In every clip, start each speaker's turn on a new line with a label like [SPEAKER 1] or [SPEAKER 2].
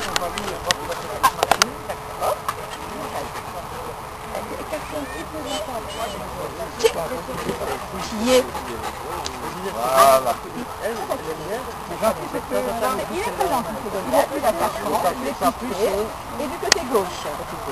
[SPEAKER 1] Qui est
[SPEAKER 2] Voilà.
[SPEAKER 1] Il est présent, il a plus d'attachement, il est fixé, et du côté gauche.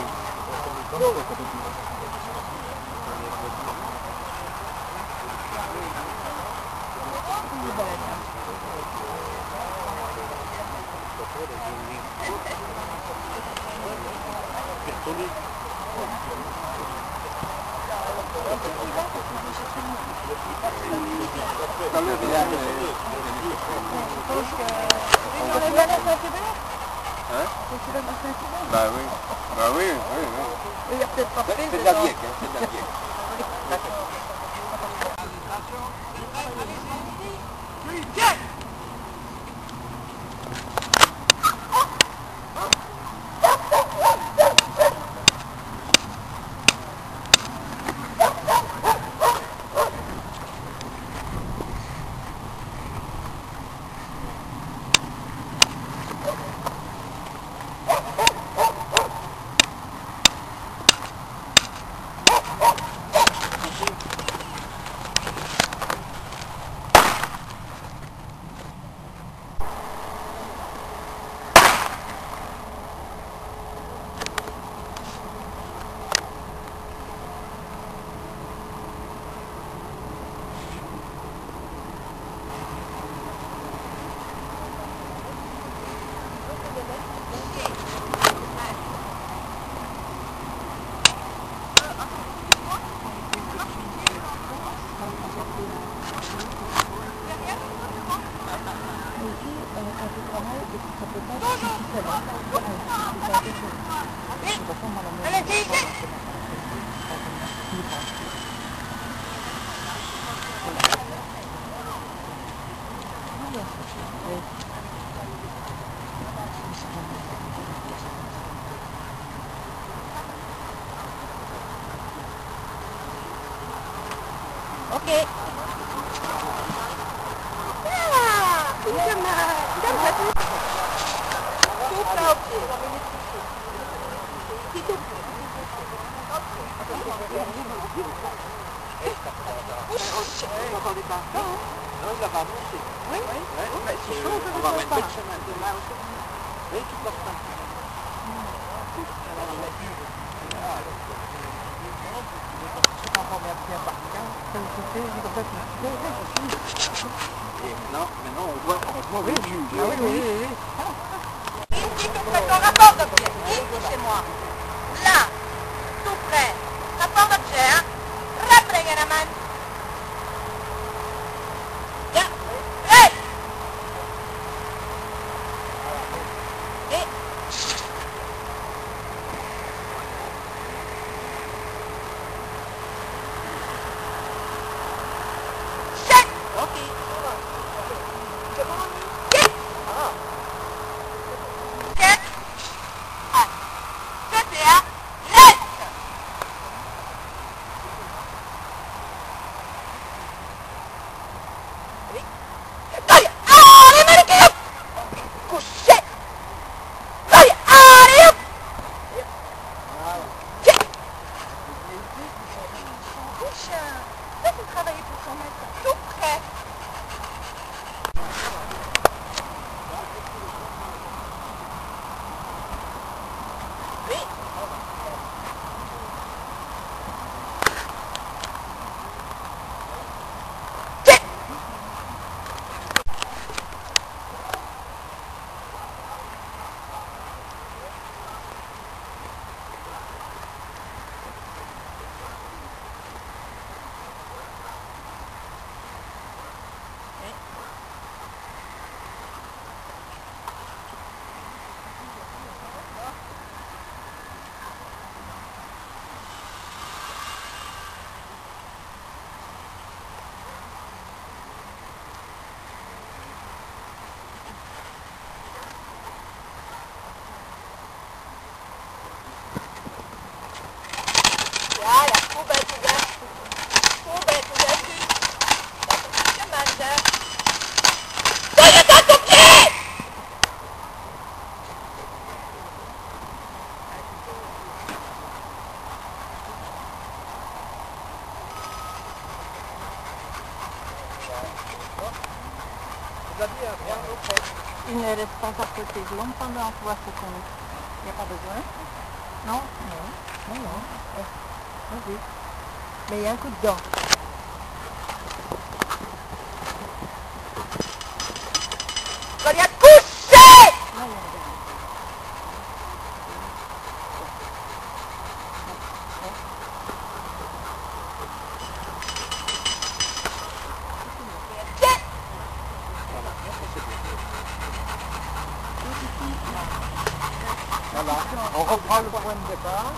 [SPEAKER 2] Bah oui, bah oui, oui, oui.
[SPEAKER 1] Il y a peut-être pas fait.
[SPEAKER 2] C'est de la bièque, hein, c'est de la bièque.
[SPEAKER 1] Ok.
[SPEAKER 2] Non, il va avancer.
[SPEAKER 1] Oui,
[SPEAKER 2] C'est chaud, on va mettre le chemin de là. Oui, tu portes ça. Maintenant on voit oui,
[SPEAKER 1] ici tout près, ton rapport d'objet, ici chez moi, là, tout près, rapport d'objet, hein, rapprega la main. Là, hey! Et... Check! Ok. Il ne reste pas à côté de l'homme pendant voir ce qu'on... Il n'y a pas besoin? Non? Non. Non, non. Vas-y. Mais il y a un coup de dent. Gloria, couchez!
[SPEAKER 2] Voilà, on reprend le point de départ.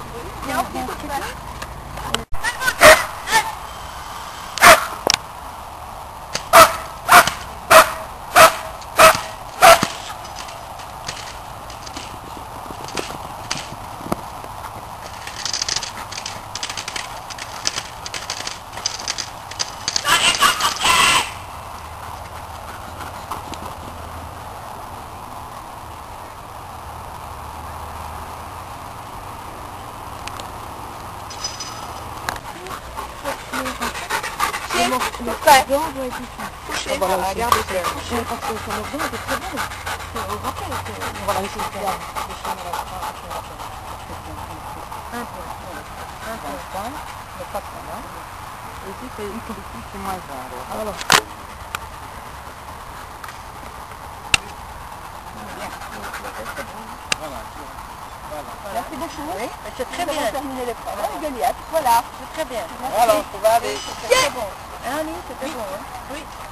[SPEAKER 1] Le frère doit être ici. Couché. Voilà, regarde, c'est couché. Parce que son organe était très bon. On rappelle que... Voilà, ici, c'est là. Un point. Un point. Le 4 là. Et ici, c'est moins 20. Alors.
[SPEAKER 2] Voilà.
[SPEAKER 1] Merci beaucoup. Oui, c'est très bien. Terminé le travail. Goliath, voilà. C'est très bien.
[SPEAKER 2] Alors, ça va aller.
[SPEAKER 1] C'est très bon. Hein, oui, c'était bon. Hein? Oui.